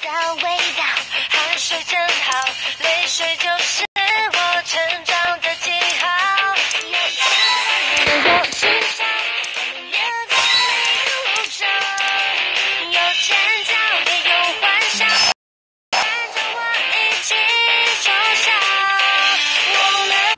的味道，汗水真好，泪水就是我成长的记号。有天有气象，我们也都没路上，有尖叫也有幻想，跟着我一起抽象。我们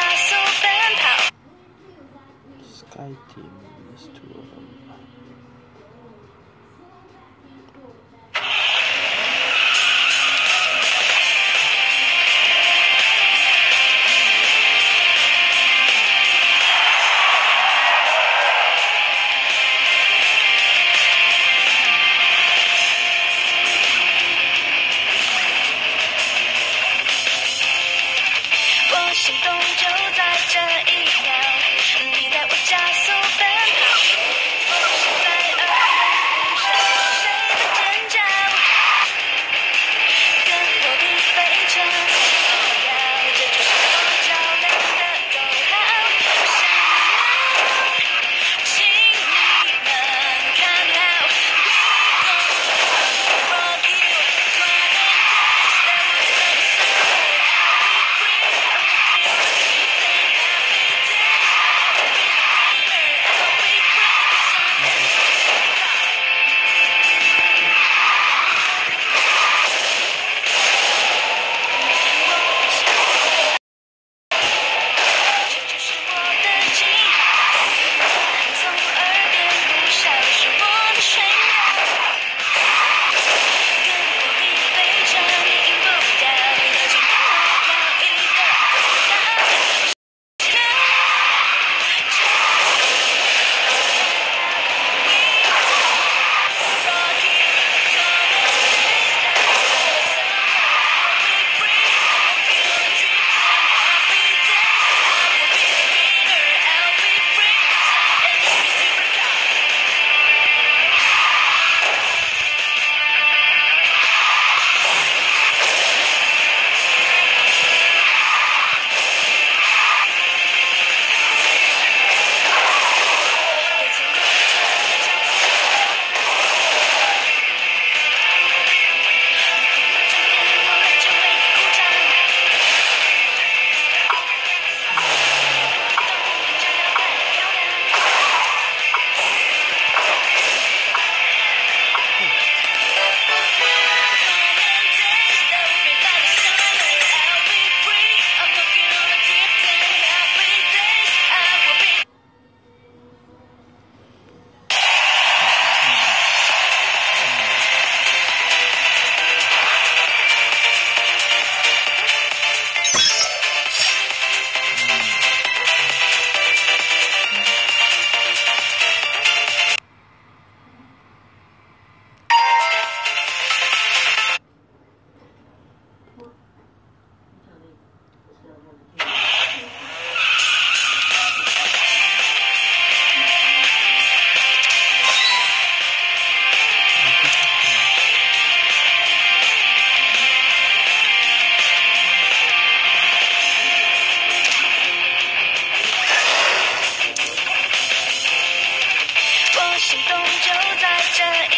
速奔跑。 Sky Team is two of them. 我心动就在这一秒，你带我加速奔跑，风声在耳边，谁在尖叫？跟我比飞船不要，这就是我照亮的口号。请你们看好 ，We gon' rock you, ride and dance, that was the summer. I'll be free, I'm looking at dreams and happy days. I'll be winner, I'll be free, 'cause I'm这就是我的记号，从耳边呼啸是我的炫耀，跟我比飞船你赢不掉，要请跟我跳一个轨道。Rock you, come and dance, that was the summer. I'll be free, I'm feeling dreams and happy days. I will be the winner, I'll be free, 'cause I'm an superstar. 别曾过这场戏，你回到终点，我们就为你鼓掌。动就要快漂亮。Come and dance, that will be by the summer. I'll be free, I'm looking on a different happy days. I will be. 我心动就在这